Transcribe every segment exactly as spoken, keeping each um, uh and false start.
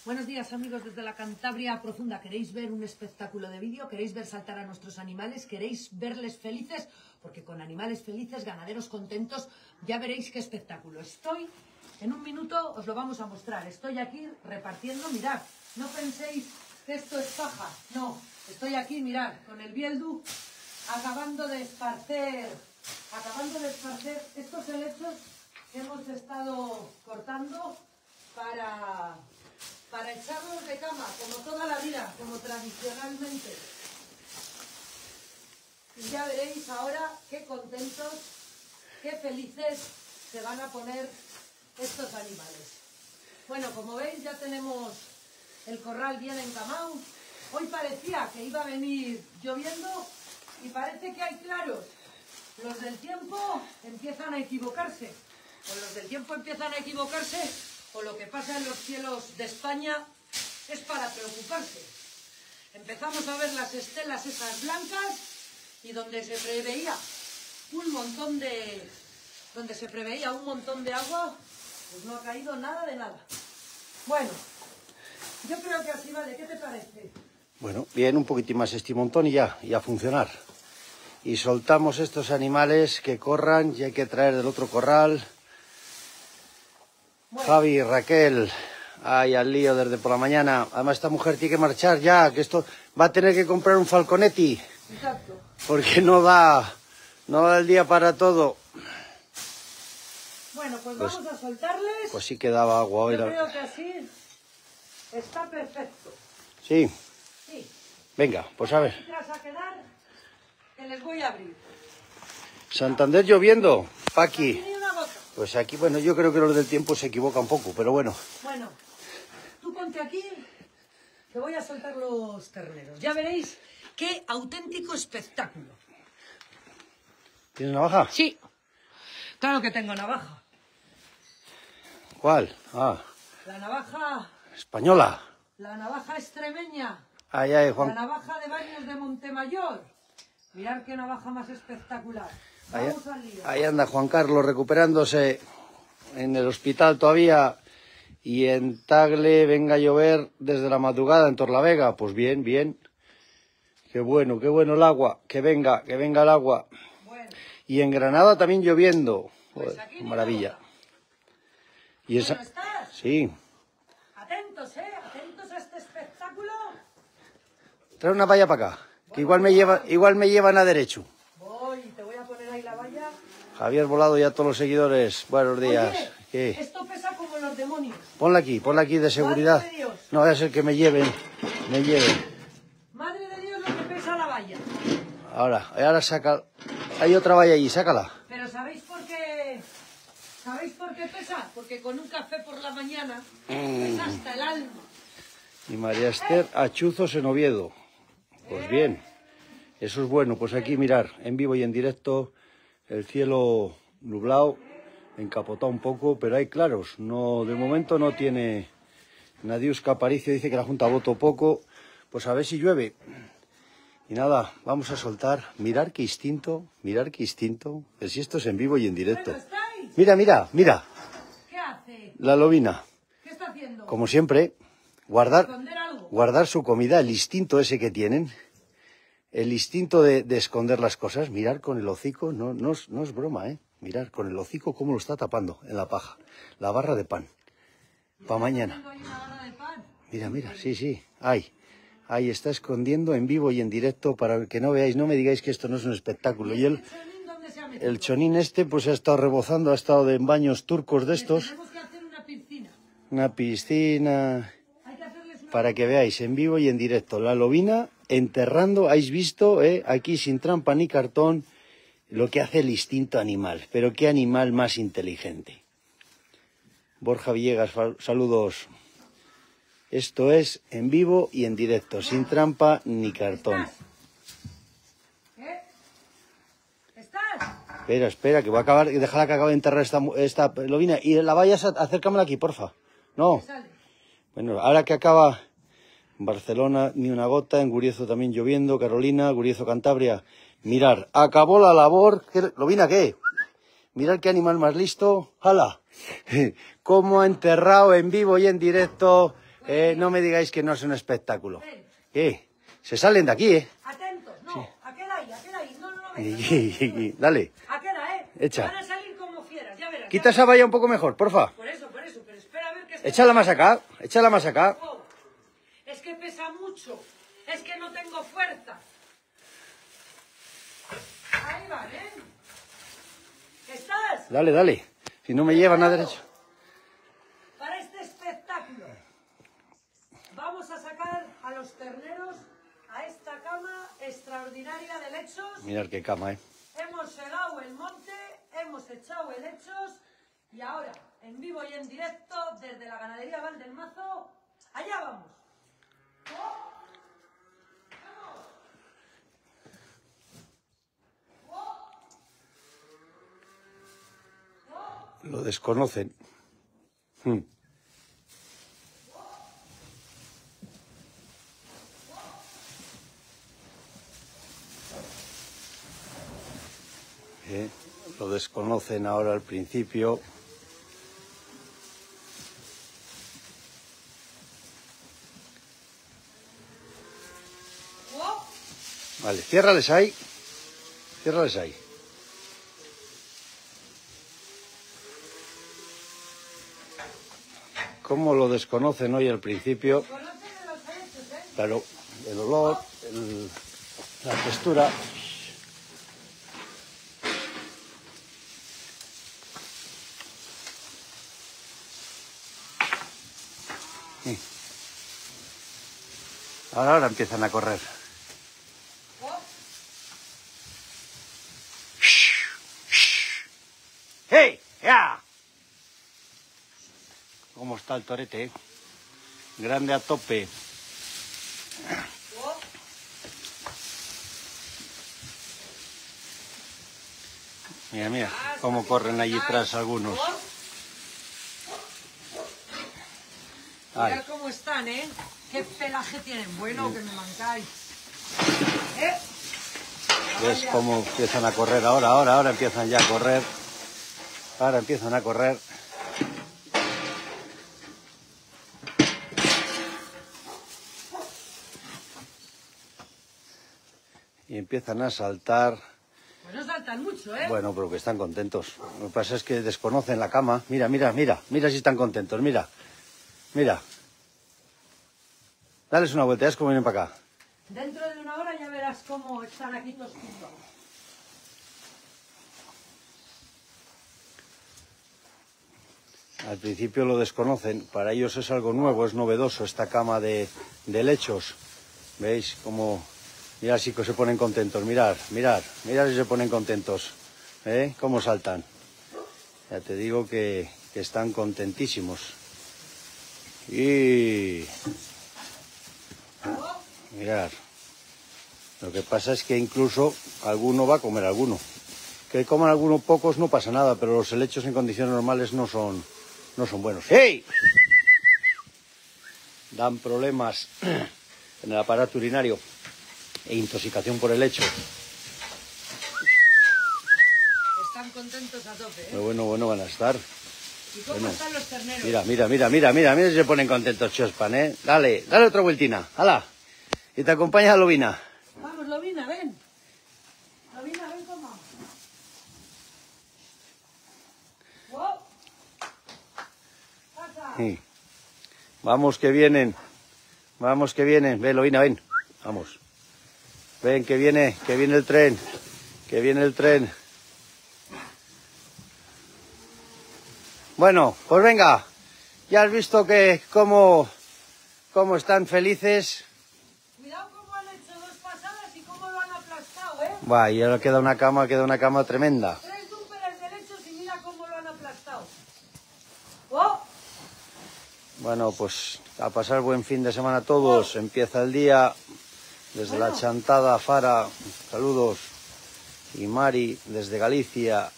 Buenos días, amigos, desde la Cantabria profunda. ¿Queréis ver un espectáculo de vídeo? ¿Queréis ver saltar a nuestros animales? ¿Queréis verles felices? Porque con animales felices, ganaderos contentos, ya veréis qué espectáculo. Estoy, en un minuto os lo vamos a mostrar. Estoy aquí repartiendo, mirad, no penséis que esto es paja. No, estoy aquí, mirad, con el bieldu, acabando de esparcer, acabando de esparcer estos helechos que hemos estado cortando para... para echarlos de cama, como toda la vida, como tradicionalmente. Y ya veréis ahora qué contentos, qué felices se van a poner estos animales. Bueno, como veis ya tenemos el corral bien encamado. Hoy parecía que iba a venir lloviendo y parece que hay claros. Los del tiempo empiezan a equivocarse. Pues los del tiempo empiezan a equivocarse. O lo que pasa en los cielos de España es para preocuparse. Empezamos a ver las estelas esas blancas y donde se preveía un montón de donde se preveía un montón de agua, pues no ha caído nada de nada. Bueno, yo creo que así vale. ¿Qué te parece? Bueno, bien, un poquitín más este montón y ya, y a funcionar. Y soltamos estos animales que corran y hay que traer del otro corral. Bueno. Javi, Raquel, ay, al lío desde por la mañana. Además esta mujer tiene que marchar ya, que esto va a tener que comprar un Falconetti. Exacto. Porque no da, no da el día para todo. Bueno, pues, pues vamos a soltarles. Pues sí que daba agua hoy. Yo la... creo que así está perfecto. Sí. Sí. Venga, pues a ver. A quedar, que les voy a abrir. Santander lloviendo, Paqui. Aquí ni una gota. Pues aquí, bueno, yo creo que los del tiempo se equivocan un poco, pero bueno. Bueno, tú ponte aquí, que voy a soltar los terneros. Ya veréis qué auténtico espectáculo. ¿Tienes navaja? Sí, claro que tengo navaja. ¿Cuál? Ah. La navaja... Española. La navaja extremeña. Ay, ay, Juan. La navaja de Baños de Montemayor. Mirad qué navaja más espectacular. Vamos Ahí, al lío. Ahí anda Juan Carlos recuperándose en el hospital todavía. Y en Tagle venga a llover desde la madrugada en Torlavega. Pues bien, bien. Qué bueno, qué bueno el agua. Que venga, que venga el agua. Bueno. Y en Granada también lloviendo. Pues Joder, aquí maravilla. Y esa... Bueno, ¿estás? Sí. Atentos, ¿eh? Atentos a este espectáculo. Trae una valla para acá. Que igual me, lleva, igual me llevan a derecho. Voy, te voy a poner ahí la valla. Javier Volado y a todos los seguidores. Buenos días. Oye, ¿qué? Esto pesa como los demonios. Ponla aquí, ponla aquí de seguridad. Madre de Dios. No vaya a ser que me lleven. Me lleven. Madre de Dios, lo que pesa la valla. Ahora, ahora saca. Hay otra valla allí, sácala. Pero ¿sabéis por qué? ¿Sabéis por qué pesa? Porque con un café por la mañana pesa hasta el alma. Y María Esther Achuzos en Oviedo. Pues bien, eso es bueno. Pues aquí mirar, en vivo y en directo, el cielo nublado, encapotado un poco, pero hay claros. No, de momento no tiene. Nadiuska Aparicio dice que la Junta votó poco. Pues a ver si llueve. Y nada, vamos a soltar. Mirar qué instinto, mirar qué instinto. Que si esto es en vivo y en directo. Mira, mira, mira. ¿Qué hace? La lobina. ¿Qué está haciendo? Como siempre, guardar, guardar su comida, el instinto ese que tienen. El instinto de, de esconder las cosas. Mirar con el hocico, no, no, es, no es broma, ¿eh? Mirar con el hocico cómo lo está tapando en la paja. La barra de pan. Para mañana. Mira, mira, sí, sí. Ahí. Ahí está escondiendo en vivo y en directo para que no veáis, no me digáis que esto no es un espectáculo. Y el, el chonín este pues ha estado rebozando, ha estado en baños turcos de estos. Tenemos que hacer una piscina. Una piscina. Para que veáis en vivo y en directo. La lobina enterrando, habéis visto, eh, aquí sin trampa ni cartón, lo que hace el instinto animal. Pero qué animal más inteligente. Borja Villegas, saludos. Esto es en vivo y en directo, sin trampa ni cartón. ¿Eh? ¿Estás? Espera, espera, que voy a acabar, déjala que acabe de enterrar esta, esta lobina. Y la vayas a acércamela aquí, porfa. No. Bueno, ahora que acaba Barcelona, ni una gota, en Guriezo también lloviendo, Carolina, Guriezo, Cantabria. Mirar, acabó la labor. ¿Qué, ¿Lobina qué? Mirad qué animal más listo. ¡Hala! Cómo ha enterrado en vivo y en directo Eh, no me digáis que no es un espectáculo. ¿Qué? Se salen de aquí, ¿eh? Atentos, no, sí. Aquel ahí, aquel ahí, no, no, no. Dale. Aquela, ¿eh? Echa. Van a salir como fieras, ya verás. Quita esa valla un poco mejor, porfa. Por eso, por eso, pero espera a ver qué... Échala más acá, échala más acá. Oh, es que pesa mucho, es que no tengo fuerza. Ahí van, ¿eh? ¿Estás? Dale, dale. Si no me llevan a derecho. Para este espectáculo vamos a sacar a los terneros a esta cama extraordinaria de lechos. Mirad qué cama, ¿eh? Hemos segado el monte, hemos echado helechos y ahora, en vivo y en directo, desde la ganadería Valdelmazo, allá vamos. ¡Oh! ¡Vamos! ¡Oh! ¡Oh! Lo desconocen. Hmm. Eh, lo desconocen ahora al principio. Vale, ciérrales ahí. Ciérrales ahí. ¿Cómo lo desconocen hoy al principio? Claro, el olor, el, la textura. Sí. Ahora, ahora empiezan a correr. ¡Hey! ¡Ya! ¿Cómo está el torete? ¿Eh? Grande a tope. Mira, mira, cómo corren allí atrás algunos. Mirad cómo están, ¿eh? Qué pelaje tienen. Bueno, que me mancáis. ¿Eh? ¿Ves cómo empiezan a correr ahora? Ahora, ahora empiezan ya a correr. Ahora empiezan a correr. Y empiezan a saltar. Pues no saltan mucho, ¿eh? Bueno, pero que están contentos. Lo que pasa es que desconocen la cama. Mira, mira, mira. Mira si están contentos, mira. Mira. Dales una vuelta, es como vienen para acá. Dentro de una hora ya verás cómo están aquí los tumbados. Al principio lo desconocen. Para ellos es algo nuevo, es novedoso esta cama de, de lechos. ¿Veis cómo...? Mirad si se ponen contentos, mirad, mirad, mirad si se ponen contentos. ¿Eh? Cómo saltan. Ya te digo que, que están contentísimos. Y... mirad. Lo que pasa es que incluso alguno va a comer alguno. Que coman algunos pocos no pasa nada, pero los helechos en condiciones normales no son, no son buenos. ¡Hey! Dan problemas en el aparato urinario e intoxicación por helecho. Están contentos a tope, ¿eh? Pero bueno, bueno van a estar. ¿Y cómo bueno. están los terneros? Mira, mira, mira, mira, mira, mira si se ponen contentos, Chospan, ¿eh? Dale, dale otra vueltina, hala. Y te acompaña Lobina. Vamos, Lobina, ven. Lobina, ven con mamá. ¡Wow! ¡Pasa! Sí. Vamos que vienen, vamos que vienen. Ven, Lobina, ven. Vamos. Ven, que viene, que viene el tren, que viene el tren. Bueno, pues venga, ya has visto que cómo, cómo están felices. Cuidado cómo han hecho dos pasadas y cómo lo han aplastado, ¿eh? Va, y ahora queda una cama, queda una cama tremenda. Tres dúperes de lechos y mira cómo lo han aplastado. ¡Oh! Bueno, pues a pasar buen fin de semana a todos. Empieza el día desde bueno. La Chantada, Fara, saludos. Y Mari desde Galicia.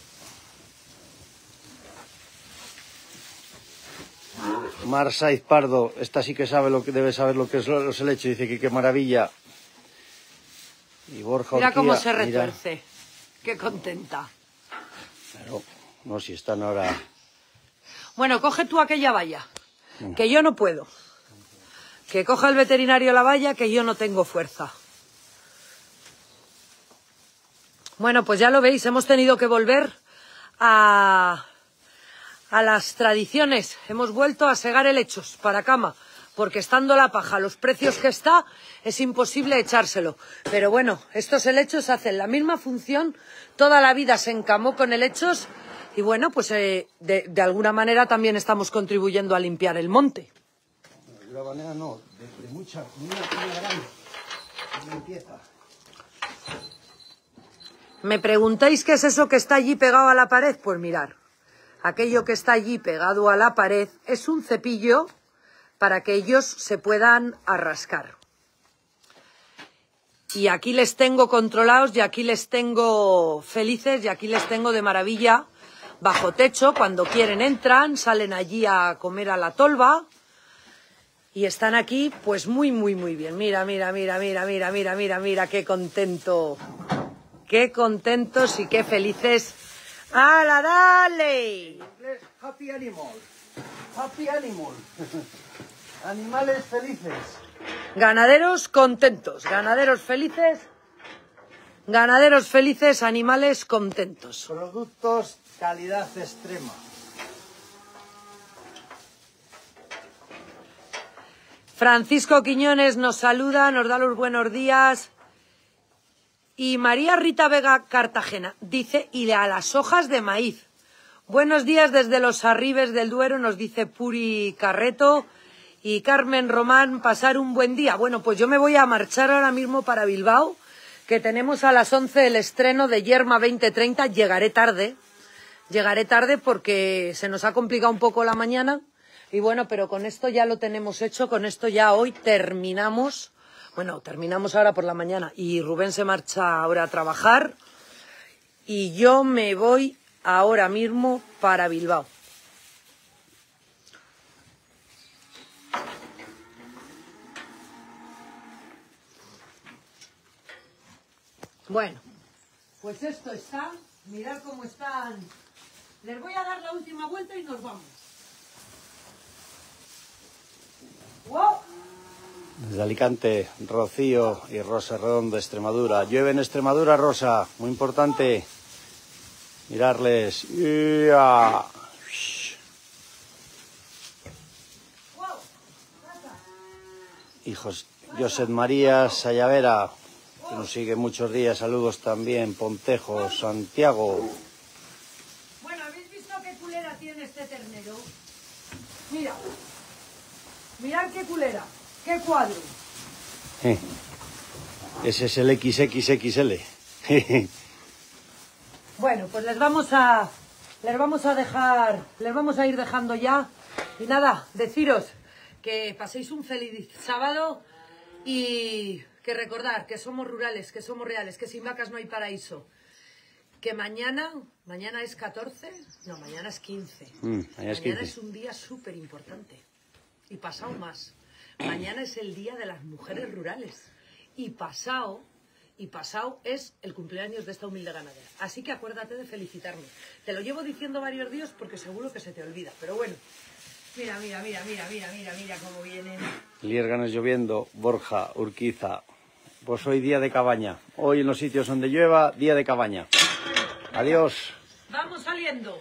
Mar Saiz Pardo, esta sí que sabe lo que debe saber lo que es los helechos, dice que qué maravilla. Y Borja Mira Urquía, cómo se retuerce, mira. Qué contenta. Pero, no, si están ahora... Bueno, coge tú aquella valla, que yo no puedo. Que coja el veterinario la valla, que yo no tengo fuerza. Bueno, pues ya lo veis, hemos tenido que volver a, a las tradiciones. Hemos vuelto a segar helechos para cama, porque estando la paja a los precios que está, es imposible echárselo. Pero bueno, estos helechos hacen la misma función, toda la vida se encamó con helechos y bueno, pues eh, de, de alguna manera también estamos contribuyendo a limpiar el monte. De alguna manera no, de, de mucha, una, una gran limpieza. ¿Me preguntáis qué es eso que está allí pegado a la pared? Pues mirar, aquello que está allí pegado a la pared es un cepillo para que ellos se puedan arrascar. Y aquí les tengo controlados y aquí les tengo felices y aquí les tengo de maravilla bajo techo. Cuando quieren entran, salen allí a comer a la tolva y están aquí pues muy, muy, muy bien. Mira, mira, mira, mira, mira, mira, mira, mira, qué contento. Qué contentos y qué felices. ¡Hala, dale! En inglés, happy animal. Happy animal. Animales felices. Ganaderos contentos, ganaderos felices. Ganaderos felices, animales contentos. Productos calidad extrema. Francisco Quiñones nos saluda, nos da los buenos días. Y María Rita Vega Cartagena dice, y a las hojas de maíz. Buenos días desde los Arribes del Duero, nos dice Puri Carreto. Y Carmen Román, pasar un buen día. Bueno, pues yo me voy a marchar ahora mismo para Bilbao, que tenemos a las once el estreno de Yerma veinte treinta. Llegaré tarde, llegaré tarde porque se nos ha complicado un poco la mañana. Y bueno, pero con esto ya lo tenemos hecho, con esto ya hoy terminamos. Bueno, terminamos ahora por la mañana y Rubén se marcha ahora a trabajar y yo me voy ahora mismo para Bilbao. Bueno, pues esto está, mirad cómo están. Les voy a dar la última vuelta y nos vamos. ¡Wow! Desde Alicante, Rocío y Rosa Redondo, Extremadura. Llueve en Extremadura, Rosa, muy importante. Mirarles. ¡Ya! Hijos, José María Sayavera, que nos sigue muchos días, saludos también. Pontejo, Santiago. Bueno, ¿habéis visto qué culera tiene este ternero? Mira, mirad qué culera. ¡Qué cuadro! Eh, ese es el equis equis equis ele. Bueno, pues les vamos a les vamos a dejar, les vamos a ir dejando ya. Y nada, deciros que paséis un feliz sábado y que recordar que somos rurales, que somos reales, que sin vacas no hay paraíso. Que mañana, mañana es catorce, no, mañana es quince. Mm, mañana es, mañana es un día súper importante. Y pasado más. Mañana es el Día de las Mujeres Rurales y pasado, y pasado es el cumpleaños de esta humilde ganadera. Así que acuérdate de felicitarme. Te lo llevo diciendo varios días porque seguro que se te olvida. Pero bueno, mira, mira, mira, mira, mira, mira, mira cómo vienen. Liérganos lloviendo, Borja, Urquiza. Pues hoy día de cabaña. Hoy en los sitios donde llueva, día de cabaña. Adiós. Vamos saliendo.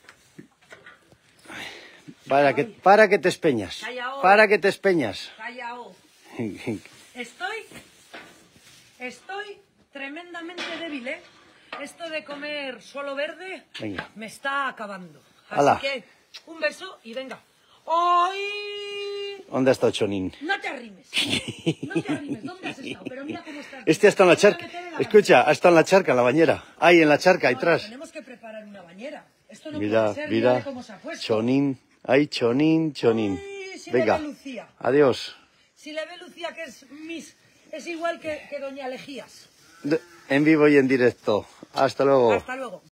Para que, para que te espeñas. Callao. Para que te espeñas. Callao. Estoy, estoy tremendamente débil, ¿eh? Esto de comer solo verde Venga. me está acabando. Así Hala. que un beso y venga. ¡Ay! ¿Dónde ha estado Chonín? No te arrimes. No te arrimes. ¿Dónde has estado? Pero mira cómo estás. Este ha estado en la charca. Escucha, ha estado en la charca, en la bañera. Ahí, en la charca, ahí No, atrás. tenemos que preparar una bañera. Esto no Mira, puede ser. mira. Mira cómo se ha puesto. Chonín. Ay, Chonín, Chonín. Ay, si le Venga. ve Lucía. Adiós. Si le ve Lucía, que es mis, es igual que, que Doña Lejías. En vivo y en directo. Hasta luego. Hasta luego.